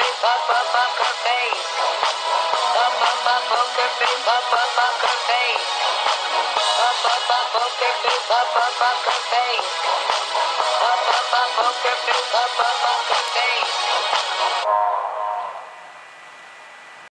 face, up, poker face. Up, poker face, up, poker face. Up, poker face, up, poker face. Up, poker face, up, poker face.